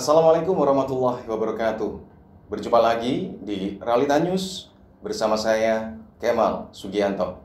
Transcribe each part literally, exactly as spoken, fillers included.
Assalamualaikum warahmatullahi wabarakatuh. Berjumpa lagi di Realita News bersama saya Kemal Sugianto.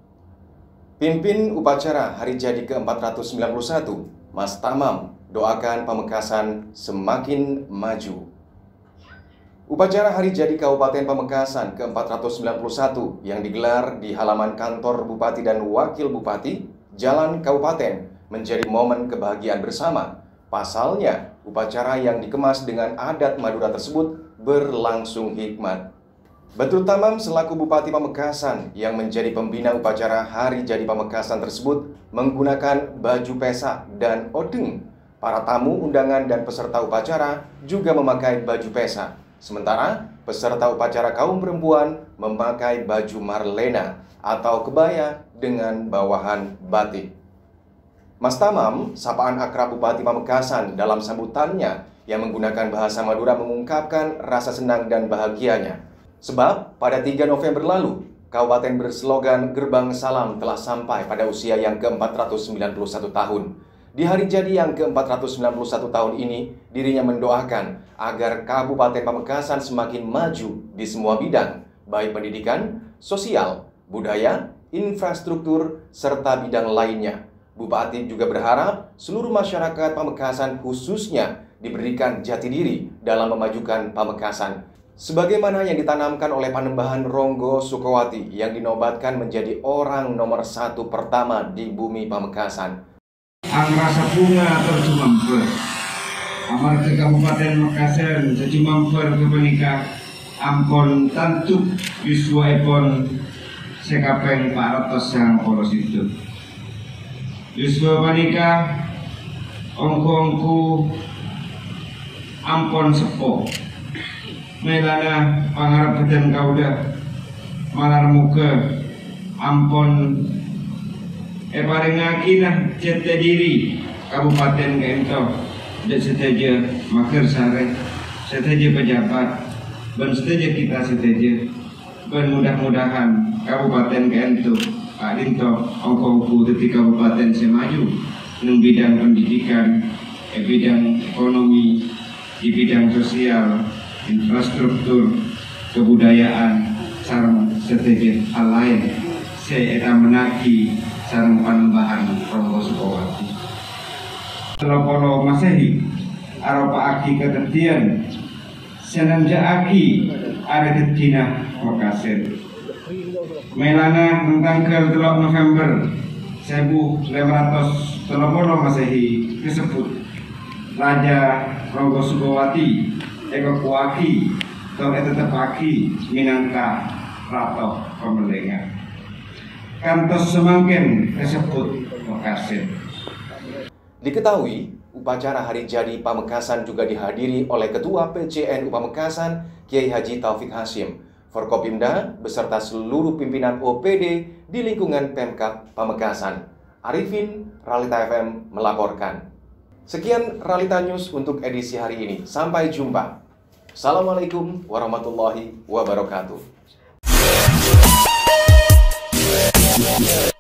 Pimpin upacara hari jadi ke empat ratus sembilan puluh satu, Mas Tamam doakan Pamekasan semakin maju. Upacara hari jadi Kabupaten Pamekasan ke empat ratus sembilan puluh satu yang digelar di halaman kantor Bupati dan Wakil Bupati, Jalan Kabupaten, menjadi momen kebahagiaan bersama. Pasalnya, upacara yang dikemas dengan adat Madura tersebut berlangsung hikmat. Badrut Tamam selaku Bupati Pamekasan yang menjadi pembina upacara hari jadi Pamekasan tersebut menggunakan baju pesa dan odeng. Para tamu undangan dan peserta upacara juga memakai baju pesa. Sementara peserta upacara kaum perempuan memakai baju marlena atau kebaya dengan bawahan batik. Mas Tamam, sapaan akrab Bupati Pamekasan, dalam sambutannya yang menggunakan bahasa Madura mengungkapkan rasa senang dan bahagianya. Sebab pada tiga November lalu, kabupaten berslogan Gerbang Salam telah sampai pada usia yang ke empat ratus sembilan puluh satu tahun. Di hari jadi yang ke empat ratus sembilan puluh satu tahun ini, dirinya mendoakan agar Kabupaten Pamekasan semakin maju di semua bidang, baik pendidikan, sosial, budaya, infrastruktur, serta bidang lainnya. Bupati juga berharap seluruh masyarakat Pamekasan khususnya diberikan jati diri dalam memajukan Pamekasan. Sebagaimana yang ditanamkan oleh Panembahan Ronggo Sukowati yang dinobatkan menjadi orang nomor satu pertama di bumi Pamekasan. Ang rasa bunga terjumamper amar ke Kabupaten Pamekasan terjumamper ke menikah ampon tantuk yuswa epon sekapeng Pak Ratos yang polos itu. Yuswa panika ongko-ongku ampon sepo melana pangarap badan kauda malar muka ampon e paringaki nah jete diri Kabupaten Kento dan seteja makir sare seteja pejabat dan seteja kita seteja dan mudah-mudahan Kabupaten Kento Pak Dinto, ongkongku di kabupaten semaju di bidang pendidikan, di bidang ekonomi, di bidang sosial, infrastruktur, kebudayaan, sarang seteja hal lain. Saya akan menaki sarang Panembahan Ronggo Sukowati. Telopono Masehi, aropa aki ketetian, senanja aki ada ketina Makassar. Melana tanggal dua November seribu lima ratus telepon Masehi disebut Raja Ronggo Sukowati Eko Kuaki atau Etetepaki Minangka Rato Pemelenga kantos semangkin disebut Makassar. Diketahui, upacara hari jadi Pamekasan juga dihadiri oleh Ketua P C N U Pamekasan Kiai Haji Taufik Hashim, Forkopimda beserta seluruh pimpinan O P D di lingkungan Pemkab Pamekasan. Arifin, Realita F M melaporkan. Sekian Realita News untuk edisi hari ini. Sampai jumpa. Assalamualaikum warahmatullahi wabarakatuh.